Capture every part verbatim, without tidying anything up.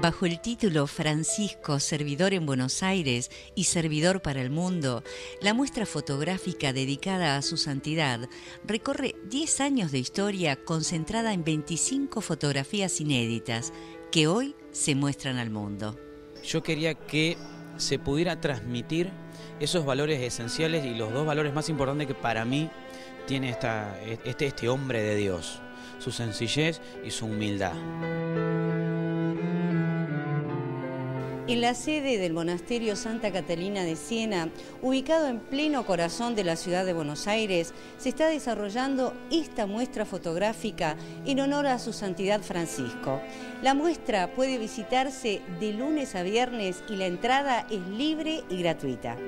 Bajo el título Francisco, servidor en Buenos Aires y servidor para el mundo, la muestra fotográfica dedicada a su santidad recorre diez años de historia concentrada en veinticinco fotografías inéditas que hoy se muestran al mundo. Yo quería que se pudiera transmitir esos valores esenciales y los dos valores más importantes que para mí tiene esta, este, este hombre de Dios, su sencillez y su humildad. En la sede del monasterio Santa Catalina de Siena, ubicado en pleno corazón de la ciudad de Buenos Aires, se está desarrollando esta muestra fotográfica en honor a su santidad Francisco. La muestra puede visitarse de lunes a viernes y la entrada es libre y gratuita.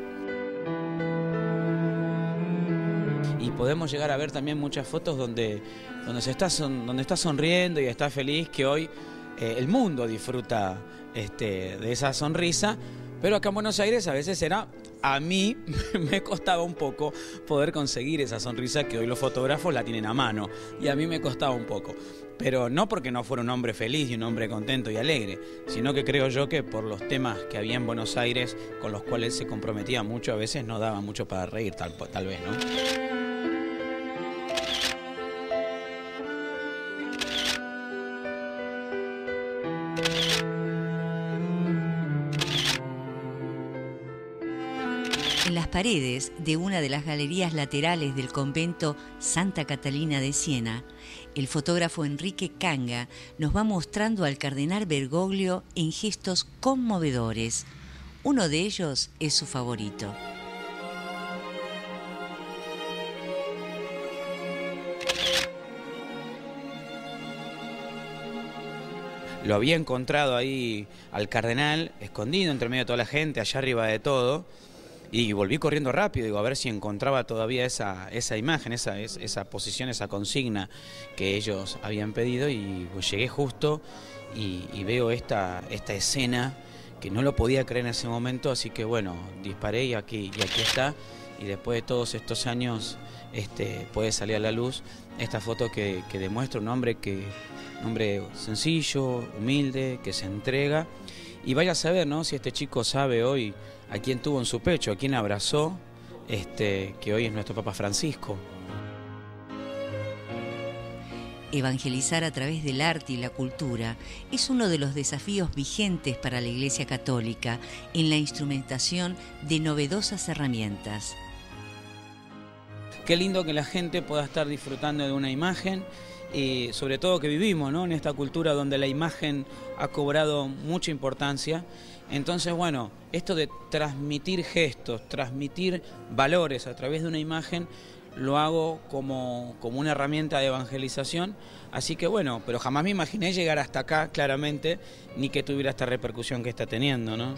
Y podemos llegar a ver también muchas fotos donde, donde, se está, son, donde está sonriendo y está feliz, que hoy eh, el mundo disfruta este, de esa sonrisa, pero acá en Buenos Aires a veces era, a mí me costaba un poco poder conseguir esa sonrisa que hoy los fotógrafos la tienen a mano, y a mí me costaba un poco. Pero no porque no fuera un hombre feliz y un hombre contento y alegre, sino que creo yo que por los temas que había en Buenos Aires, con los cuales se comprometía mucho, a veces no daba mucho para reír, tal, tal vez, ¿no? En las paredes de una de las galerías laterales del convento Santa Catalina de Siena, el fotógrafo Enrique Canga nos va mostrando al cardenal Bergoglio en gestos conmovedores. Uno de ellos es su favorito. Lo había encontrado ahí al cardenal, escondido entre medio de toda la gente, allá arriba de todo. Y volví corriendo rápido, digo, a ver si encontraba todavía esa, esa imagen, esa, esa posición, esa consigna que ellos habían pedido, y pues llegué justo y, y veo esta, esta escena que no lo podía creer en ese momento, así que bueno, disparé y aquí, y aquí está, y después de todos estos años este, puede salir a la luz esta foto que, que demuestra un hombre, que, un hombre sencillo, humilde, que se entrega. Y vaya a saber, ¿no?, si este chico sabe hoy a quién tuvo en su pecho, a quién abrazó, este, que hoy es nuestro Papa Francisco. Evangelizar a través del arte y la cultura es uno de los desafíos vigentes para la Iglesia Católica en la instrumentación de novedosas herramientas. Qué lindo que la gente pueda estar disfrutando de una imagen, y sobre todo que vivimos, ¿no?, en esta cultura donde la imagen ha cobrado mucha importancia. Entonces, bueno, esto de transmitir gestos, transmitir valores a través de una imagen, lo hago como, como una herramienta de evangelización. Así que bueno, pero jamás me imaginé llegar hasta acá, claramente, ni que tuviera esta repercusión que está teniendo, ¿no?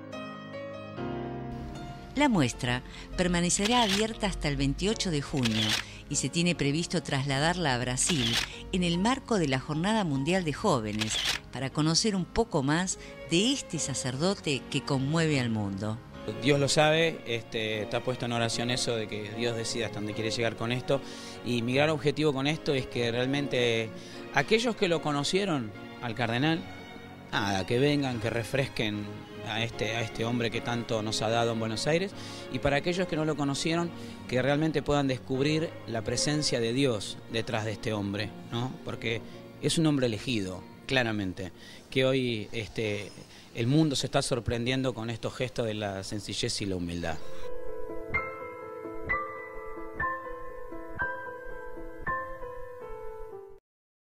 La muestra permanecerá abierta hasta el veintiocho de junio y se tiene previsto trasladarla a Brasil en el marco de la Jornada Mundial de Jóvenes para conocer un poco más de este sacerdote que conmueve al mundo. Dios lo sabe, este, está puesto en oración eso de que Dios decida hasta dónde quiere llegar con esto, y mi gran objetivo con esto es que realmente aquellos que lo conocieron al cardenal, nada, que vengan, que refresquen a este, a este hombre que tanto nos ha dado en Buenos Aires, y para aquellos que no lo conocieron, que realmente puedan descubrir la presencia de Dios detrás de este hombre, ¿no? Porque es un hombre elegido, claramente, que hoy este, el mundo se está sorprendiendo con estos gestos de la sencillez y la humildad.